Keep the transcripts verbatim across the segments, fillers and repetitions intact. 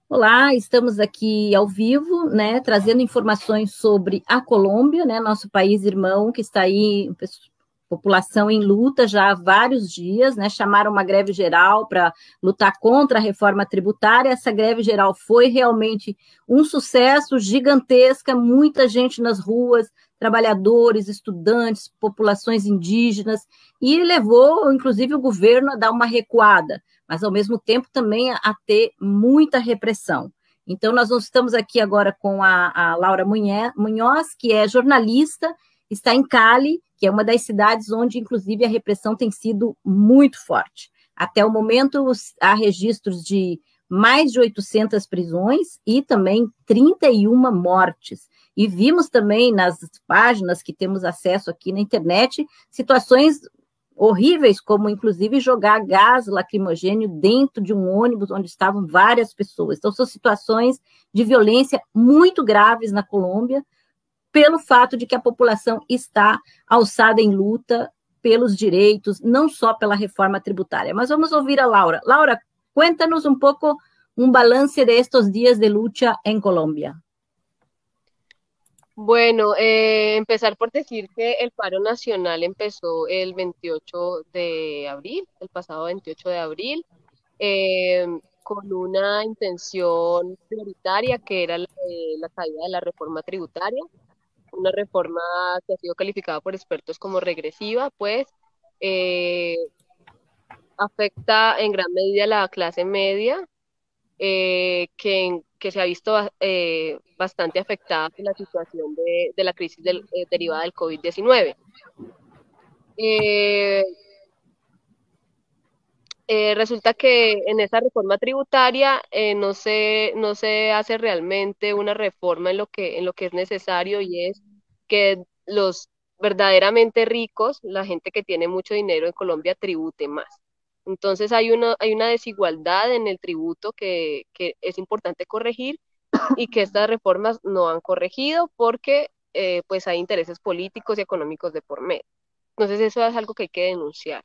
Olá, estamos aqui ao vivo, né, trazendo informações sobre a Colômbia, né, nosso país irmão, que está aí, população em luta já há vários dias, né, chamaram uma greve geral para lutar contra a reforma tributária. Essa greve geral foi realmente um sucesso gigantesca, muita gente nas ruas, trabalhadores, estudantes, populações indígenas, e levou, inclusive, o governo a dar uma recuada, mas, ao mesmo tempo, também a ter muita repressão. Então, nós estamos aqui agora com a, a Laura Munhoz, que é jornalista, está em Cali, que é uma das cidades onde, inclusive, a repressão tem sido muito forte. Até o momento, há registros de mais de oitocentas prisões e também trinta e uma mortes. E vimos também nas páginas que temos acesso aqui na internet situações horríveis, como inclusive jogar gás lacrimogêneo dentro de um ônibus onde estavam várias pessoas. Então, são situações de violência muito graves na Colômbia, pelo fato de que a população está alçada em luta pelos direitos, não só pela reforma tributária. Mas vamos ouvir a Laura. Laura, cuéntanos um pouco un balance de estos días de lucha en Colombia. Bueno, eh, empezar por decir que el paro nacional empezó el veintiocho de abril, el pasado veintiocho de abril, eh, con una intención prioritaria que era la, de la caída de la reforma tributaria, una reforma que ha sido calificada por expertos como regresiva, pues eh, afecta en gran medida a la clase media, eh, que, que se ha visto eh, bastante afectada por la situación de, de la crisis del, eh, derivada del COVID diecinueve. Eh, eh, resulta que en esa reforma tributaria eh, no, se, no se hace realmente una reforma en lo, que, en lo que es necesario, y es que los verdaderamente ricos, la gente que tiene mucho dinero en Colombia, tribute más. Entonces hay una, hay una desigualdad en el tributo que, que es importante corregir, y que estas reformas no han corregido porque eh, pues hay intereses políticos y económicos de por medio. Entonces eso es algo que hay que denunciar.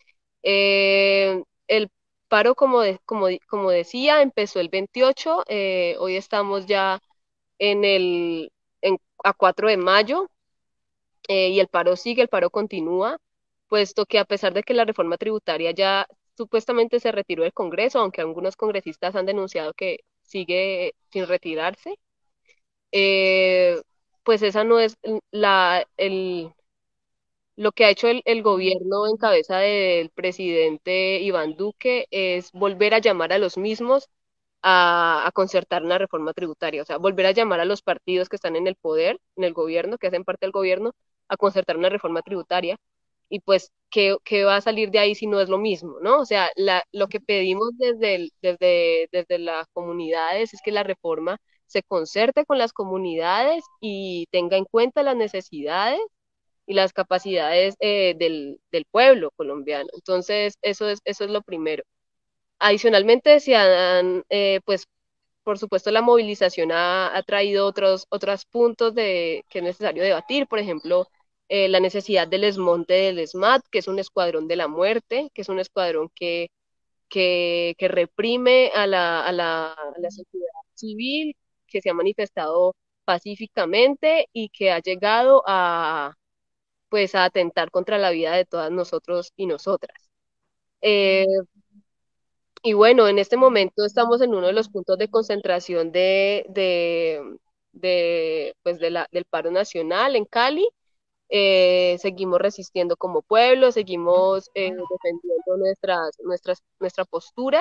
Eh, el paro, como, de, como, como decía, empezó el veintiocho, eh, hoy estamos ya en el, en, a cuatro de mayo, eh, y el paro sigue, el paro continúa, puesto que a pesar de que la reforma tributaria ya supuestamente se retiró del Congreso, aunque algunos congresistas han denunciado que sigue sin retirarse, eh, pues esa no es la, el, lo que ha hecho el, el gobierno en cabeza del presidente Iván Duque es volver a llamar a los mismos a, a concertar una reforma tributaria, o sea, volver a llamar a los partidos que están en el poder, en el gobierno, que hacen parte del gobierno, a concertar una reforma tributaria. Y pues, ¿qué, qué va a salir de ahí si no es lo mismo, ¿no? O sea, la, lo que pedimos desde, el, desde, desde las comunidades es que la reforma se concerte con las comunidades y tenga en cuenta las necesidades y las capacidades eh, del, del pueblo colombiano. Entonces, eso es, eso es lo primero. Adicionalmente, se han, eh, pues, por supuesto, la movilización ha, ha traído otros, otros puntos de, que es necesario debatir, por ejemplo, eh, la necesidad del desmonte del ESMAD, que es un escuadrón de la muerte, que es un escuadrón que, que, que reprime a la, a, la, a la sociedad civil, que se ha manifestado pacíficamente y que ha llegado a, pues, a atentar contra la vida de todas nosotros y nosotras. Eh, y bueno, en este momento estamos en uno de los puntos de concentración de, de, de, pues de la, del paro nacional en Cali. Eh, seguimos resistiendo como pueblo, seguimos eh, defendiendo nuestras, nuestras, nuestra postura,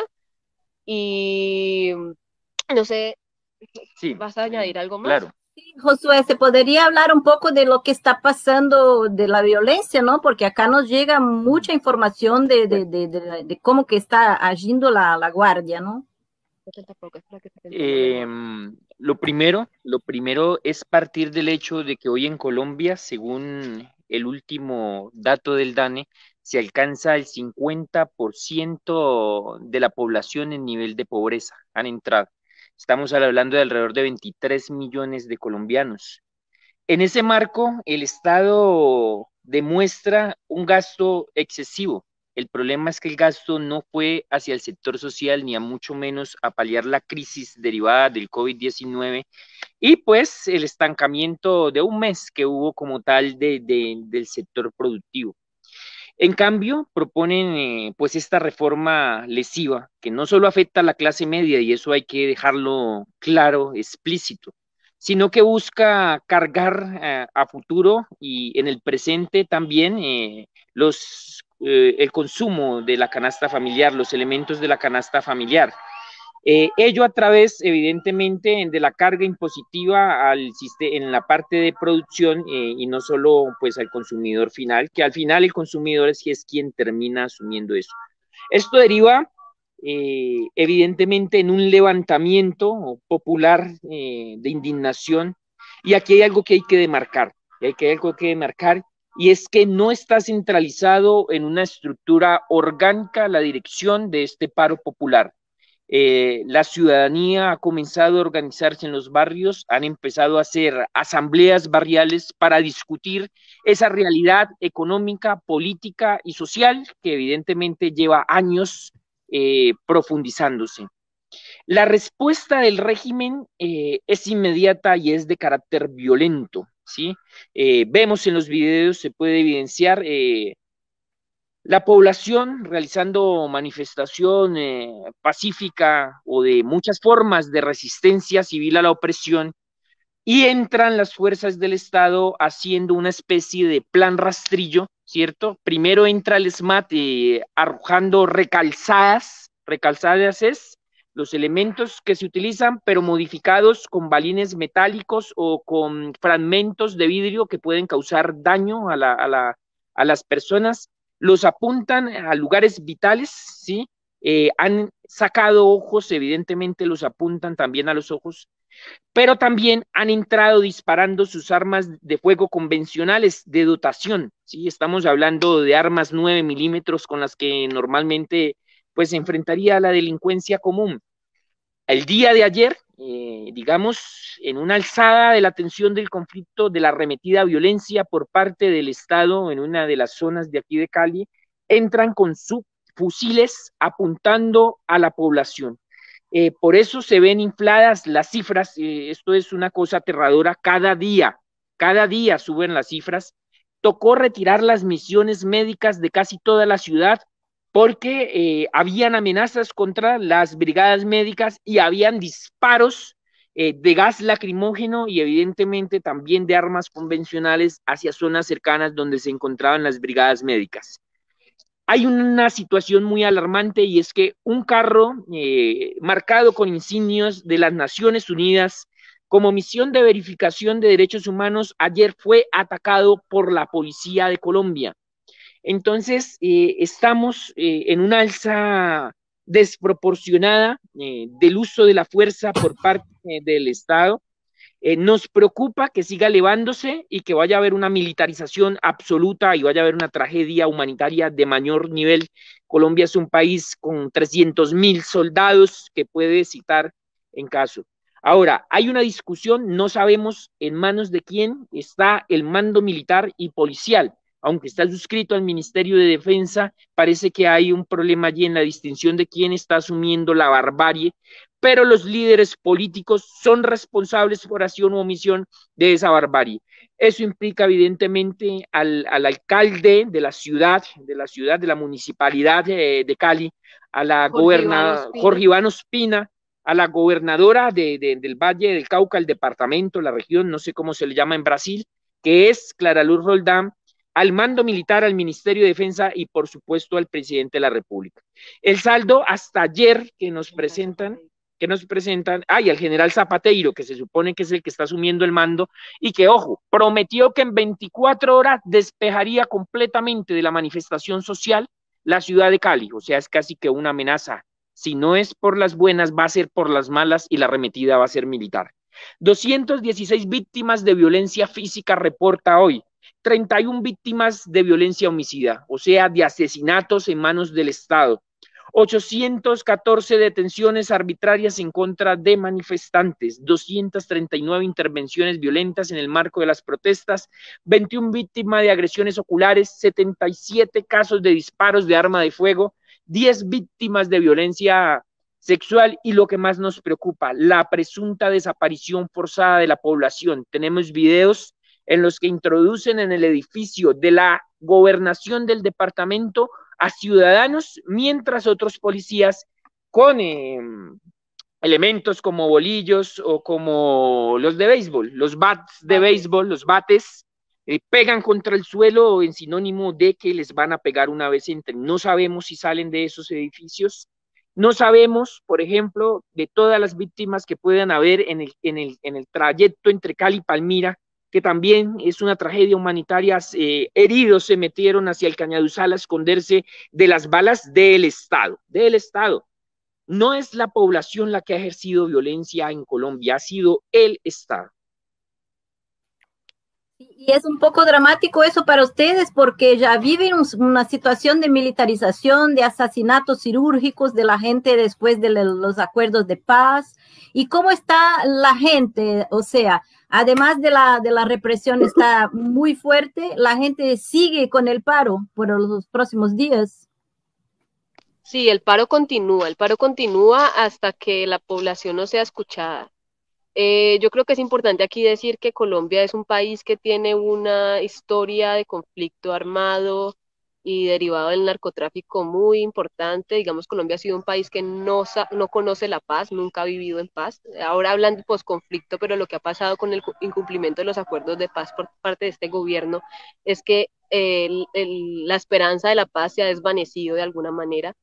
y no sé, Sí, ¿vas a añadir algo más? claro. Sí, Josué, ¿se podría hablar un poco de lo que está pasando de la violencia, no? Porque acá nos llega mucha información de, de, Bueno, de, de, de cómo que está agiendo la, la guardia, ¿no? em, lo primero, lo primero es partir del hecho de que hoy en Colombia, según el último dato del DANE, se alcanza el cincuenta por ciento de la población en nivel de pobreza, han entrado. Estamos hablando de alrededor de veintitrés millones de colombianos. En ese marco, el Estado demuestra un gasto excesivo. El problema es que el gasto no fue hacia el sector social, ni a mucho menos a paliar la crisis derivada del COVID diecinueve, y pues el estancamiento de un mes que hubo como tal de, de, del sector productivo. En cambio, proponen eh, pues esta reforma lesiva que no solo afecta a la clase media, y eso hay que dejarlo claro, explícito, sino que busca cargar eh, a futuro y en el presente también eh, los, eh, el consumo de la canasta familiar, los elementos de la canasta familiar. Eh, ello a través, evidentemente, de la carga impositiva al, en la parte de producción eh, y no solo pues al consumidor final, que al final el consumidor es, es quien termina asumiendo eso. Esto deriva, eh, evidentemente, en un levantamiento popular eh, de indignación, y aquí hay algo que hay que demarcar, y hay que, hay algo que demarcar, y es que no está centralizado en una estructura orgánica la dirección de este paro popular. Eh, la ciudadanía ha comenzado a organizarse en los barrios, han empezado a hacer asambleas barriales para discutir esa realidad económica, política y social que evidentemente lleva años eh, profundizándose. La respuesta del régimen eh, es inmediata y es de carácter violento, ¿sí? Eh, vemos en los videos, se puede evidenciar eh, la población realizando manifestación eh, pacífica o de muchas formas de resistencia civil a la opresión, y entran las fuerzas del Estado haciendo una especie de plan rastrillo, ¿cierto? Primero entra el SMAT eh, arrojando recalzadas, recalzadas es los elementos que se utilizan, pero modificados con balines metálicos o con fragmentos de vidrio que pueden causar daño a, la, a, la, a las personas. Los apuntan a lugares vitales, ¿sí? Eh, han sacado ojos, evidentemente los apuntan también a los ojos, pero también han entrado disparando sus armas de fuego convencionales de dotación, ¿sí? Estamos hablando de armas nueve milímetros con las que normalmente pues se enfrentaría a la delincuencia común. El día de ayer, eh, digamos, en una alzada de la tensión del conflicto, de la arremetida violencia por parte del Estado en una de las zonas de aquí de Cali, entran con sus fusiles apuntando a la población. Eh, por eso se ven infladas las cifras, eh, esto es una cosa aterradora, cada día, cada día suben las cifras. Tocó retirar las misiones médicas de casi toda la ciudad porque eh, habían amenazas contra las brigadas médicas y habían disparos eh, de gas lacrimógeno y evidentemente también de armas convencionales hacia zonas cercanas donde se encontraban las brigadas médicas. Hay una situación muy alarmante y es que un carro eh, marcado con insignios de las Naciones Unidas como misión de verificación de derechos humanos ayer fue atacado por la policía de Colombia. Entonces, eh, estamos eh, en una alza desproporcionada eh, del uso de la fuerza por parte eh, del Estado. Eh, nos preocupa que siga elevándose y que vaya a haber una militarización absoluta y vaya a haber una tragedia humanitaria de mayor nivel. Colombia es un país con trescientos mil soldados que puede citar en caso. Ahora, hay una discusión, no sabemos en manos de quién está el mando militar y policial. Aunque está suscrito al Ministerio de Defensa, parece que hay un problema allí en la distinción de quién está asumiendo la barbarie, pero los líderes políticos son responsables por acción u omisión de esa barbarie. Eso implica evidentemente al, al alcalde de la ciudad, de la ciudad, de la municipalidad de, de Cali, a la gobernadora Jorge Iván Ospina, a la gobernadora de, de, del Valle del Cauca, el departamento, la región, no sé cómo se le llama en Brasil, que es Clara Luz Roldán, al mando militar, al Ministerio de Defensa y por supuesto al presidente de la República. El saldo hasta ayer que nos presentan, que nos presentan, ah, y al general Zapateiro, que se supone que es el que está asumiendo el mando, y que, ojo, prometió que en veinticuatro horas despejaría completamente de la manifestación social la ciudad de Cali, o sea, es casi que una amenaza. Si no es por las buenas, va a ser por las malas y la arremetida va a ser militar. doscientas dieciséis víctimas de violencia física reporta hoy, treinta y una víctimas de violencia homicida, o sea, de asesinatos en manos del Estado. ochocientas catorce detenciones arbitrarias en contra de manifestantes, doscientas treinta y nueve intervenciones violentas en el marco de las protestas, veintiuna víctimas de agresiones oculares, setenta y siete casos de disparos de arma de fuego, diez víctimas de violencia sexual y lo que más nos preocupa, la presunta desaparición forzada de la población. Tenemos videos en los que introducen en el edificio de la gobernación del departamento a ciudadanos, mientras otros policías con eh, elementos como bolillos o como los de béisbol, los bats de béisbol, los bates, eh, pegan contra el suelo en sinónimo de que les van a pegar una vez entren. No sabemos si salen de esos edificios, no sabemos, por ejemplo, de todas las víctimas que puedan haber en el, en el, en el trayecto entre Cali y Palmira, que también es una tragedia humanitaria, eh, heridos se metieron hacia el Cañaduzal a esconderse de las balas del Estado, del Estado. No es la población la que ha ejercido violencia en Colombia, ha sido el Estado. Y es un poco dramático eso para ustedes porque ya viven una situación de militarización, de asesinatos quirúrgicos de la gente después de los acuerdos de paz. ¿Y cómo está la gente? O sea, además de la, de la represión está muy fuerte, la gente sigue con el paro por los próximos días. Sí, el paro continúa, el paro continúa hasta que la población no sea escuchada. Eh, yo creo que es importante aquí decir que Colombia es un país que tiene una historia de conflicto armado y derivado del narcotráfico muy importante. Digamos, Colombia ha sido un país que no, no conoce la paz, nunca ha vivido en paz. Ahora hablan de posconflicto, pero lo que ha pasado con el incumplimiento de los acuerdos de paz por parte de este gobierno es que eh, el, el, la esperanza de la paz se ha desvanecido de alguna manera.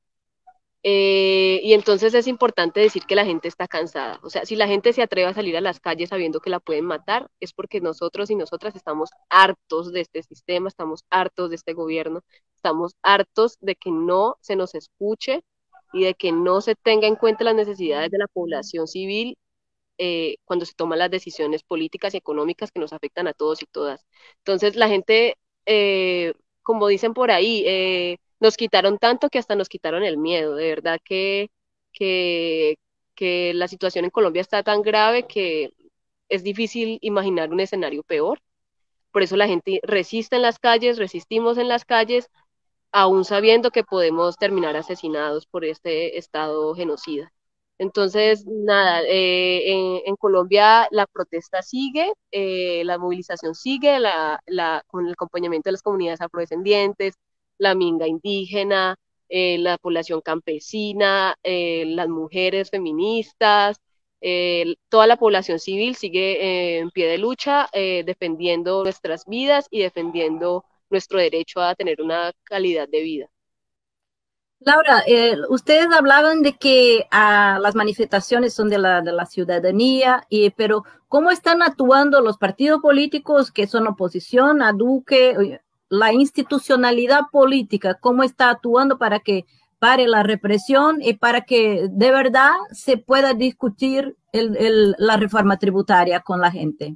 Eh, y entonces es importante decir que la gente está cansada. O sea, si la gente se atreve a salir a las calles sabiendo que la pueden matar, es porque nosotros y nosotras estamos hartos de este sistema, estamos hartos de este gobierno, estamos hartos de que no se nos escuche y de que no se tenga en cuenta las necesidades de la población civil eh, cuando se toman las decisiones políticas y económicas que nos afectan a todos y todas. Entonces la gente, eh, como dicen por ahí, eh, nos quitaron tanto que hasta nos quitaron el miedo. De verdad que, que, que la situación en Colombia está tan grave que es difícil imaginar un escenario peor. Por eso la gente resiste en las calles, resistimos en las calles, aún sabiendo que podemos terminar asesinados por este Estado genocida. Entonces, nada, eh, en, en, Colombia la protesta sigue, eh, la movilización sigue, la, la, con el acompañamiento de las comunidades afrodescendientes, la minga indígena, eh, la población campesina, eh, las mujeres feministas, eh, toda la población civil sigue eh, en pie de lucha, eh, defendiendo nuestras vidas y defendiendo nuestro derecho a tener una calidad de vida. Laura, eh, ustedes hablaban de que ah, las manifestaciones son de la, de la ciudadanía, y, pero ¿cómo están actuando los partidos políticos que son oposición a Duque? La institucionalidad política, ¿cómo está actuando para que pare la represión y para que de verdad se pueda discutir el, el, la reforma tributaria con la gente?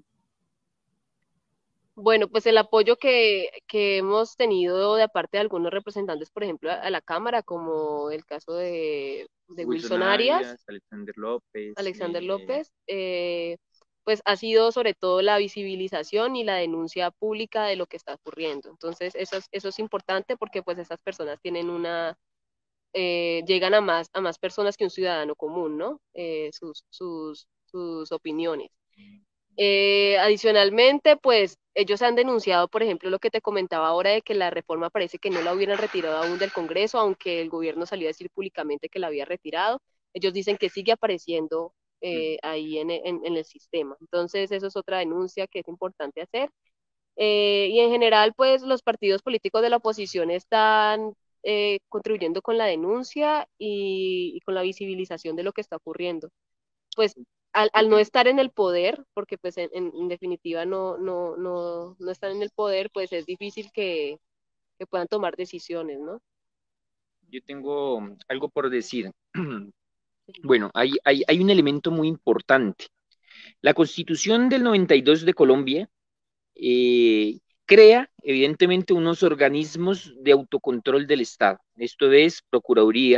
Bueno, pues el apoyo que, que hemos tenido de parte de algunos representantes, por ejemplo, a, a la Cámara, como el caso de, de Wilson, Wilson Arias, Arias, Alexander López, Alexander eh, López, eh, pues ha sido sobre todo la visibilización y la denuncia pública de lo que está ocurriendo. Entonces, eso es, eso es importante porque pues estas personas tienen una, eh, llegan a más, a más personas que un ciudadano común, ¿no? Eh, sus, sus, sus opiniones. Eh, adicionalmente, pues ellos han denunciado, por ejemplo, lo que te comentaba ahora de que la reforma parece que no la hubieran retirado aún del Congreso, aunque el gobierno salió a decir públicamente que la había retirado. Ellos dicen que sigue apareciendo eh, ahí en, en, en el sistema. Entonces, eso es otra denuncia que es importante hacer. Eh, y en general, pues los partidos políticos de la oposición están eh, contribuyendo con la denuncia y, y con la visibilización de lo que está ocurriendo. Pues Al, al, no estar en el poder, porque pues en, en definitiva no, no, no, no están en el poder, pues es difícil que, que puedan tomar decisiones, ¿no? Yo tengo algo por decir. Bueno, hay, hay, hay un elemento muy importante. La Constitución del noventa y dos de Colombia eh, crea, evidentemente, unos organismos de autocontrol del Estado. Esto es Procuraduría,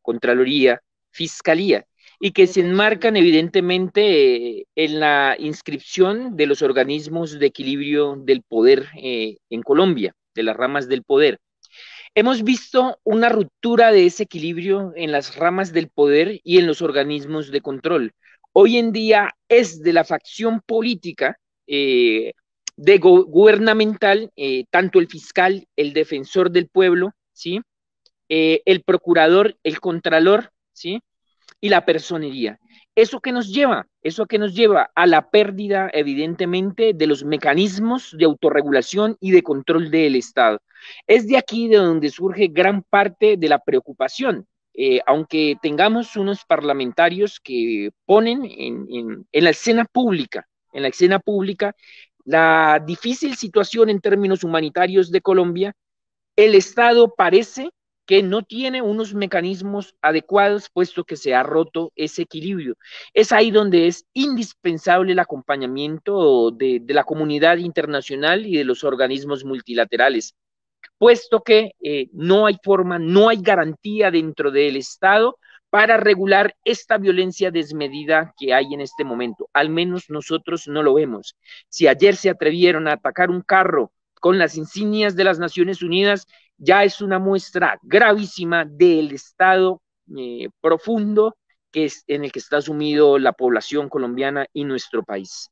Contraloría, Fiscalía, y que se enmarcan evidentemente eh, en la inscripción de los organismos de equilibrio del poder eh, en Colombia, de las ramas del poder. Hemos visto una ruptura de ese equilibrio en las ramas del poder y en los organismos de control. Hoy en día es de la facción política eh, de go gubernamental, eh, tanto el fiscal, el defensor del pueblo, ¿sí? Eh, el procurador, el contralor, ¿sí? Y la personería. ¿Eso qué nos lleva? Eso que nos lleva a la pérdida, evidentemente, de los mecanismos de autorregulación y de control del Estado. Es de aquí de donde surge gran parte de la preocupación. Eh, aunque tengamos unos parlamentarios que ponen en, en, en la escena pública, en la escena pública, la difícil situación en términos humanitarios de Colombia, el Estado parece que no tiene unos mecanismos adecuados, puesto que se ha roto ese equilibrio. Es ahí donde es indispensable el acompañamiento de, de la comunidad internacional y de los organismos multilaterales, puesto que eh, no hay forma, no hay garantía dentro del Estado para regular esta violencia desmedida que hay en este momento. Al menos nosotros no lo vemos. Si ayer se atrevieron a atacar un carro con las insignias de las Naciones Unidas, ya es una muestra gravísima del estado eh, profundo que es, en el que está sumido la población colombiana y nuestro país.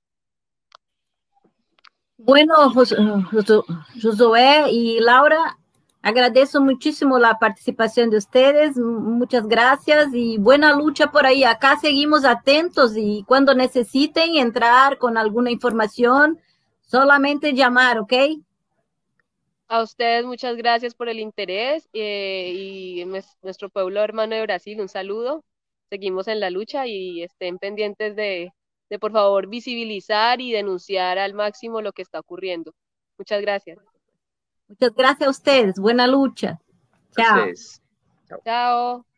Bueno, Josué y Laura, agradezco muchísimo la participación de ustedes, muchas gracias y buena lucha por ahí. Acá seguimos atentos y cuando necesiten entrar con alguna información, solamente llamar, ¿ok? A ustedes muchas gracias por el interés eh, y nuestro pueblo hermano de Brasil, un saludo. Seguimos en la lucha y estén pendientes de, de por favor visibilizar y denunciar al máximo lo que está ocurriendo. Muchas gracias. Muchas gracias a ustedes. Buena lucha. Chao. Ustedes. Chao. Chao.